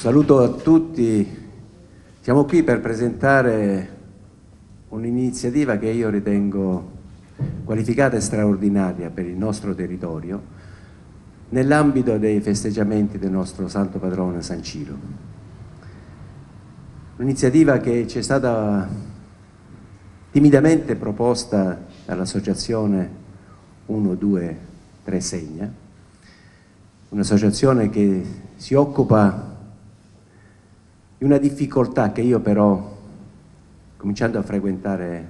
saluto a tutti. Siamo qui per presentare un'iniziativa che io ritengo qualificata e straordinaria per il nostro territorio nell'ambito dei festeggiamenti del nostro santo patrono San Ciro. Un'iniziativa che ci è stata timidamente proposta dall'associazione 1, 2, 3 Segna, un'associazione che si occupa di una difficoltà che io però, cominciando a frequentare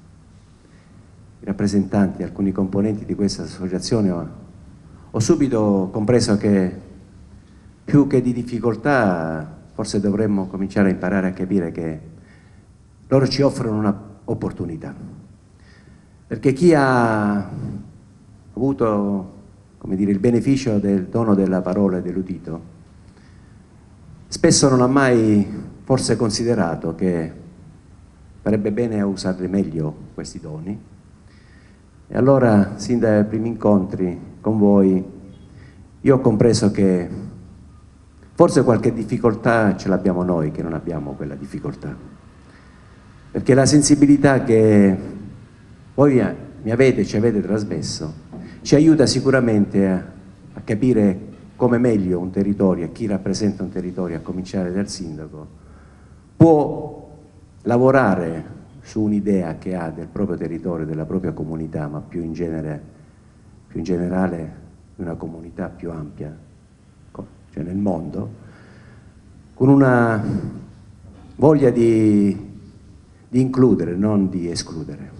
i rappresentanti, alcuni componenti di questa associazione, ho subito compreso che più che di difficoltà forse dovremmo cominciare a imparare a capire che loro ci offrono un'opportunità. Perché chi ha avuto, come dire, il beneficio del dono della parola e dell'udito, spesso non ha mai forse considerato che farebbe bene a usarli meglio questi doni. E allora, sin dai primi incontri con voi, io ho compreso che forse qualche difficoltà ce l'abbiamo noi, che non abbiamo quella difficoltà. Perché la sensibilità che voi ci avete trasmesso, ci aiuta sicuramente a capire come meglio un territorio, e chi rappresenta un territorio, a cominciare dal sindaco, può lavorare su un'idea che ha del proprio territorio, della propria comunità, ma più in generale di una comunità più ampia, cioè nel mondo, con una voglia di includere, non di escludere,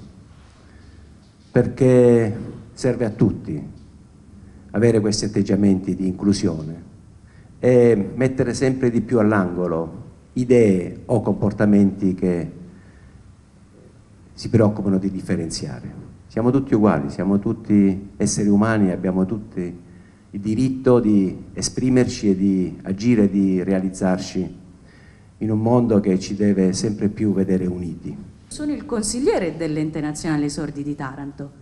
perché serve a tutti avere questi atteggiamenti di inclusione e mettere sempre di più all'angolo idee o comportamenti che si preoccupano di differenziare. Siamo tutti uguali, siamo tutti esseri umani, abbiamo tutti il diritto di esprimerci e di agire e di realizzarci in un mondo che ci deve sempre più vedere uniti. Sono il consigliere dell'Ente Nazionale Sordi di Taranto.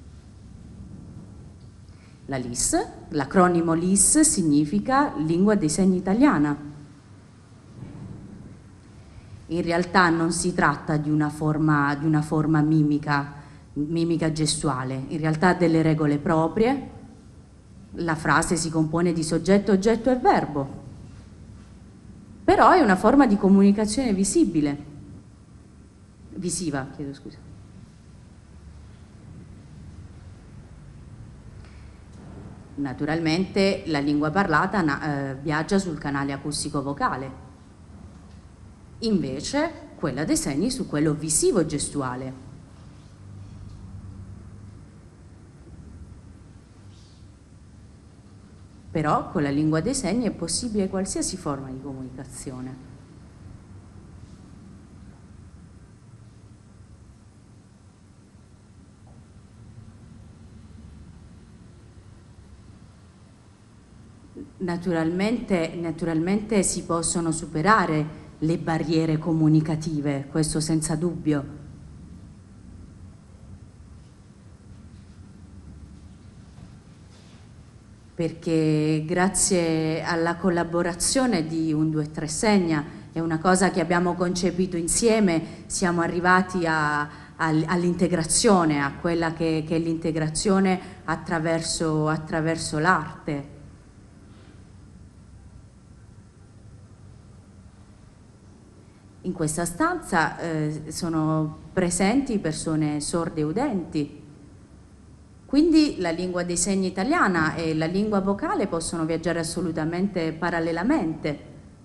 La LIS, l'acronimo LIS significa Lingua dei Segni Italiana. In realtà non si tratta di una forma mimica gestuale, in realtà ha delle regole proprie. La frase si compone di soggetto, oggetto e verbo, però è una forma di comunicazione visiva, chiedo scusa. Naturalmente la lingua parlata viaggia sul canale acustico-vocale, invece quella dei segni su quello visivo-gestuale. Però con la lingua dei segni è possibile qualsiasi forma di comunicazione. Naturalmente si possono superare le barriere comunicative, questo senza dubbio. Perché grazie alla collaborazione di 1, 2, 3 Segna, è una cosa che abbiamo concepito insieme, siamo arrivati all'integrazione, a quella che è l'integrazione attraverso l'arte. In questa stanza sono presenti persone sorde e udenti, quindi la lingua dei segni italiana e la lingua vocale possono viaggiare assolutamente parallelamente.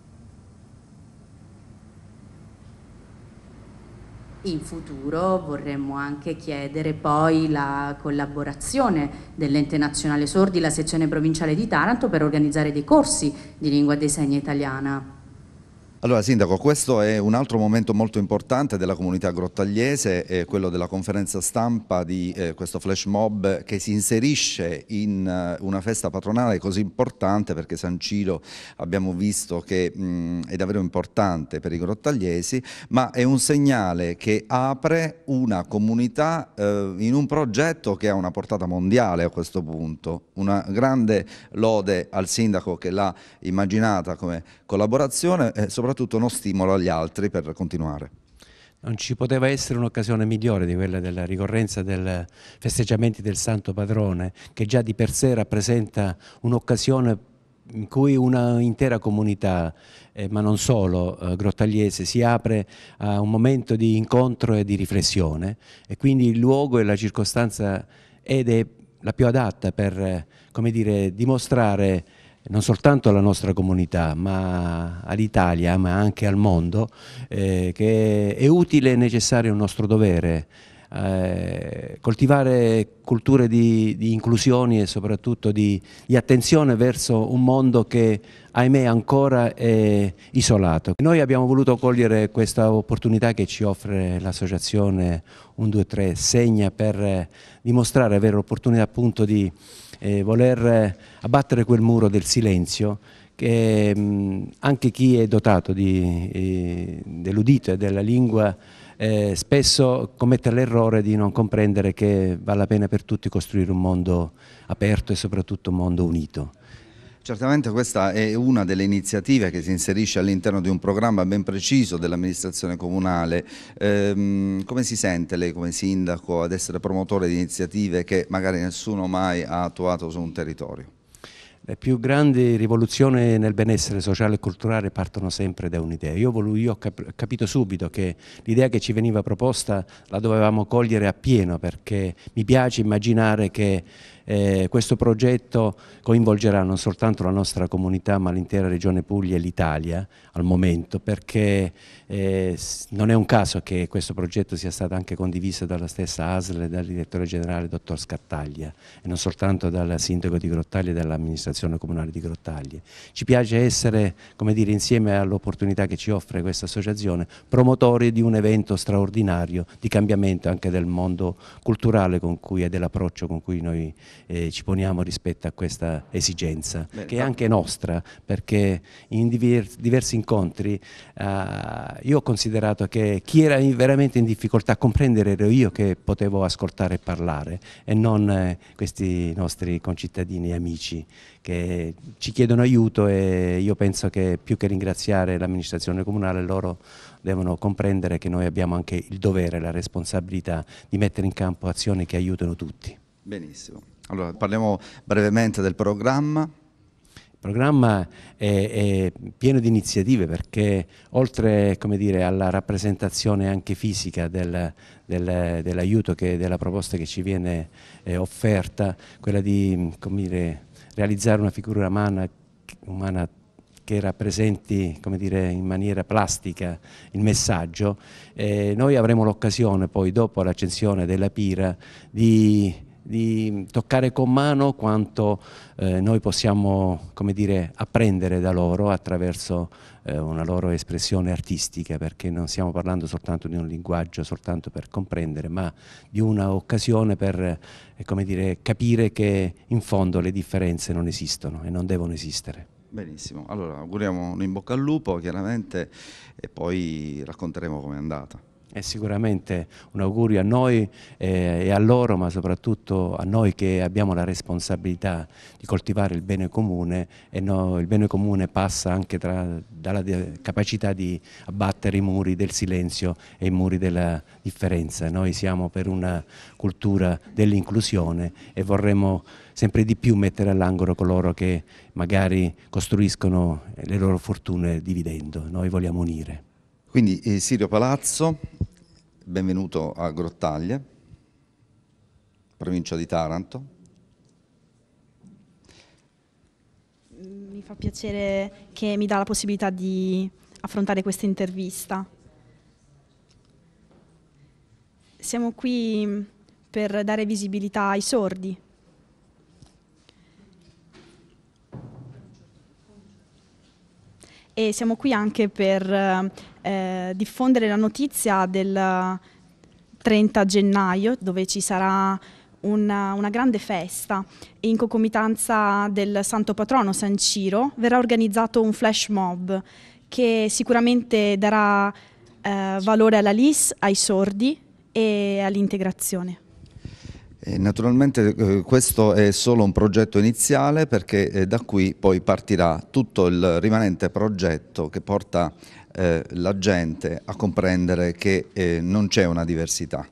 In futuro vorremmo anche chiedere poi la collaborazione dell'Ente Nazionale Sordi, la sezione provinciale di Taranto, per organizzare dei corsi di lingua dei segni italiana. Allora Sindaco, questo è un altro momento molto importante della comunità grottagliese, quello della conferenza stampa di questo flash mob che si inserisce in una festa patronale così importante, perché San Ciro abbiamo visto che è davvero importante per i grottagliesi, ma è un segnale che apre una comunità in un progetto che ha una portata mondiale a questo punto. Una grande lode al Sindaco che l'ha immaginata come collaborazione e soprattutto uno stimolo agli altri per continuare. Non ci poteva essere un'occasione migliore di quella della ricorrenza dei festeggiamenti del Santo Padrone, che già di per sé rappresenta un'occasione in cui una intera comunità, ma non solo, grottagliese, si apre a un momento di incontro e di riflessione, e quindi il luogo e la circostanza ed è la più adatta per, come dire, dimostrare non soltanto alla nostra comunità, ma all'Italia, ma anche al mondo, che è utile e necessario, un nostro dovere, coltivare culture di inclusioni e soprattutto di attenzione verso un mondo che, ahimè, ancora è isolato. Noi abbiamo voluto cogliere questa opportunità che ci offre l'associazione 123 Segna per dimostrare, avere l'opportunità appunto di voler abbattere quel muro del silenzio che anche chi è dotato dell'udito e della lingua spesso commette l'errore di non comprendere che vale la pena per tutti costruire un mondo aperto e soprattutto un mondo unito. Certamente questa è una delle iniziative che si inserisce all'interno di un programma ben preciso dell'amministrazione comunale. Come si sente lei come sindaco ad essere promotore di iniziative che magari nessuno mai ha attuato su un territorio? Le più grandi rivoluzioni nel benessere sociale e culturale partono sempre da un'idea. Io ho capito subito che l'idea che ci veniva proposta la dovevamo cogliere appieno, perché mi piace immaginare che questo progetto coinvolgerà non soltanto la nostra comunità, ma l'intera regione Puglia e l'Italia al momento, perché non è un caso che questo progetto sia stato anche condiviso dalla stessa ASL e dal direttore generale dottor Scattaglia, e non soltanto dal sindaco di Grottaglie e dall'amministrazione comunale di Grottaglie. Ci piace essere, come dire, insieme all'opportunità che ci offre questa associazione, promotori di un evento straordinario di cambiamento anche del mondo culturale con cui e dell'approccio con cui noi ci poniamo rispetto a questa esigenza. Beh, che è anche nostra, perché in diversi incontri io ho considerato che chi era veramente in difficoltà a comprendere ero io, che potevo ascoltare e parlare, e non questi nostri concittadini e amici che ci chiedono aiuto, e io penso che più che ringraziare l'amministrazione comunale, loro devono comprendere che noi abbiamo anche il dovere e la responsabilità di mettere in campo azioni che aiutano tutti. Benissimo. Allora parliamo brevemente del programma. Il programma è pieno di iniziative, perché oltre, come dire, alla rappresentazione anche fisica dell'aiuto, della proposta che ci viene offerta, quella di, come dire, realizzare una figura umana che rappresenti, come dire, in maniera plastica il messaggio, noi avremo l'occasione poi, dopo l'accensione della pira, di toccare con mano quanto noi possiamo, come dire, apprendere da loro attraverso una loro espressione artistica, perché non stiamo parlando soltanto di un linguaggio soltanto per comprendere, ma di una occasione per come dire, capire che in fondo le differenze non esistono e non devono esistere. Benissimo, allora auguriamo un in bocca al lupo chiaramente, e poi racconteremo com'è andata. È sicuramente un augurio a noi e a loro, ma soprattutto a noi che abbiamo la responsabilità di coltivare il bene comune, e il bene comune passa anche dalla capacità di abbattere i muri del silenzio e i muri della differenza. Noi siamo per una cultura dell'inclusione e vorremmo sempre di più mettere all'angolo coloro che magari costruiscono le loro fortune dividendo. Noi vogliamo unire. Quindi Sirio Palazzo, benvenuto a Grottaglie, provincia di Taranto. Mi fa piacere che mi dà la possibilità di affrontare questa intervista. Siamo qui per dare visibilità ai sordi. e siamo qui anche per diffondere la notizia del 30 gennaio, dove ci sarà una grande festa. In concomitanza del Santo Patrono San Ciro verrà organizzato un flash mob che sicuramente darà valore alla LIS, ai sordi e all'integrazione. Naturalmente questo è solo un progetto iniziale, perché da qui poi partirà tutto il rimanente progetto che porta la gente a comprendere che non c'è una diversità.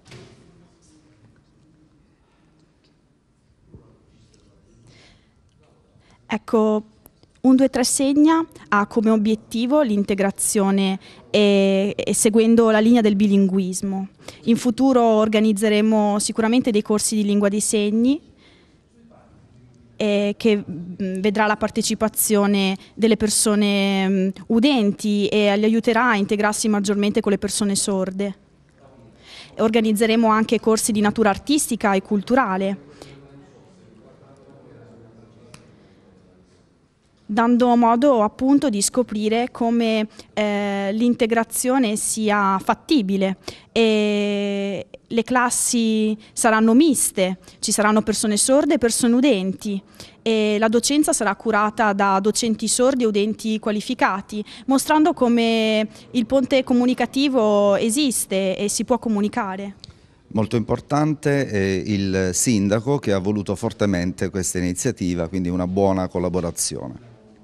Ecco, 1, 2, 3 Segna ha come obiettivo l'integrazione e seguendo la linea del bilinguismo. In futuro organizzeremo sicuramente dei corsi di lingua dei segni che vedrà la partecipazione delle persone udenti e li aiuterà a integrarsi maggiormente con le persone sorde. Organizzeremo anche corsi di natura artistica e culturale, dando modo appunto di scoprire come l'integrazione sia fattibile. E le classi saranno miste, ci saranno persone sorde e persone udenti e la docenza sarà curata da docenti sordi e udenti qualificati, mostrando come il ponte comunicativo esiste e si può comunicare. Molto importante è il sindaco che ha voluto fortemente questa iniziativa, quindi una buona collaborazione.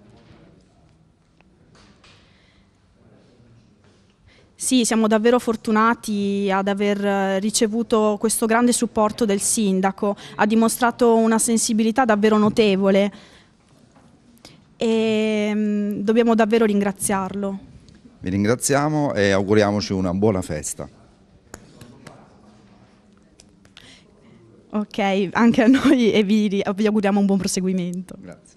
Sì, siamo davvero fortunati ad aver ricevuto questo grande supporto del sindaco, ha dimostrato una sensibilità davvero notevole e dobbiamo davvero ringraziarlo. Vi ringraziamo e auguriamoci una buona festa. Ok, anche a noi e vi auguriamo un buon proseguimento. Grazie.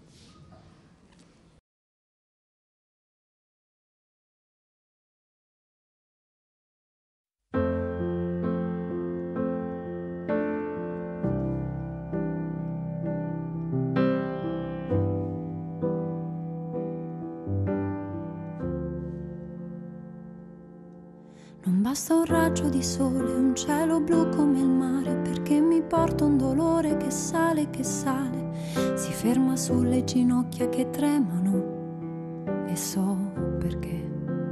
Non basta un raggio di sole, un cielo blu come il mare, perché mi porta un dolore che sale, si ferma sulle ginocchia che tremano e so perché.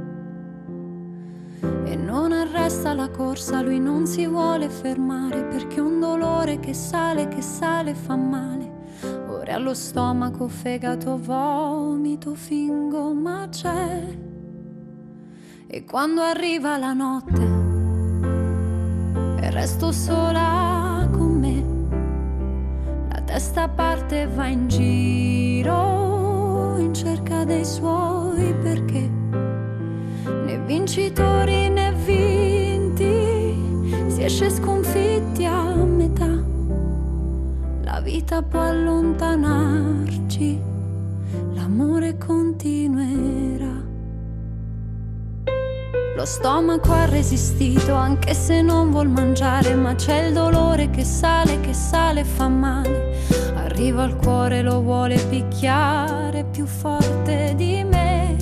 E non arresta la corsa, lui non si vuole fermare, perché un dolore che sale fa male. Ora allo stomaco, fegato, vomito, fingo, ma c'è. E quando arriva la notte e resto sola con me, la testa parte e va in giro in cerca dei suoi perché. Né vincitori né vinti, si esce sconfitti a metà. La vita può allontanarci, l'amore continuerà. Lo stomaco ha resistito anche se non vuol mangiare, ma c'è il dolore che sale e fa male. Arriva al cuore, lo vuole picchiare più forte di me.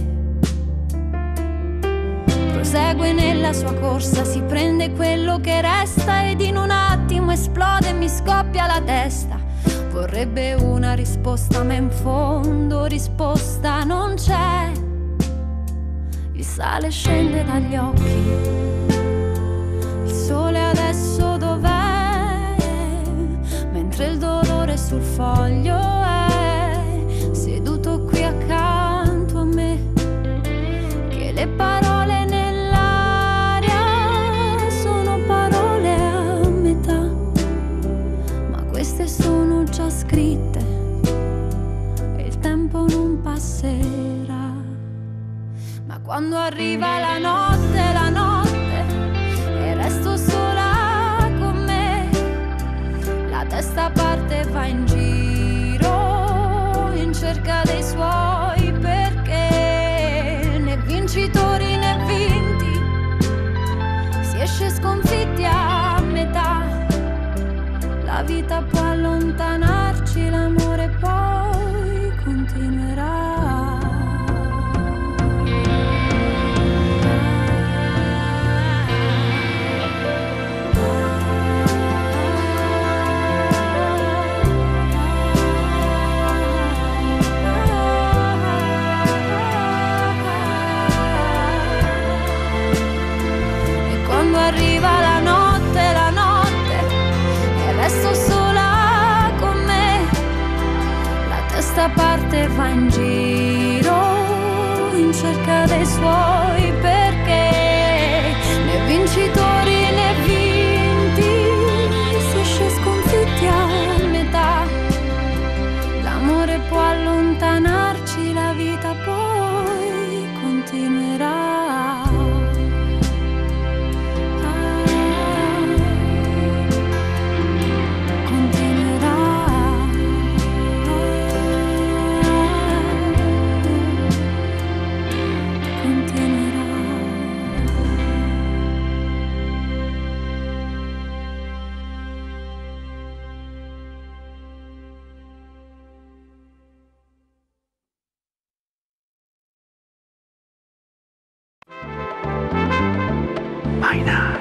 Prosegue nella sua corsa, si prende quello che resta ed in un attimo esplode e mi scoppia la testa. Vorrebbe una risposta ma in fondo risposta non c'è. Il sale scende dagli occhi, il sole adesso dov'è? Mentre il dolore sul foglio è seduto qui accanto a me. Che le parole nell'aria sono parole a metà, ma queste sono già scritte e il tempo non passerà. Ma quando arriva la notte e resto sola con me, la testa parte e va in giro in cerca dei suoi perché. Né vincitori né vinti, si esce sconfitti a metà. La vita può allontanarci, l'amore poi continuerà. notte va in giro in cerca dei suoi, perché né vincitori né vinti, si esce sconfitti a metà. L'amore può allontanarci, la vita poi continuerà. My Night.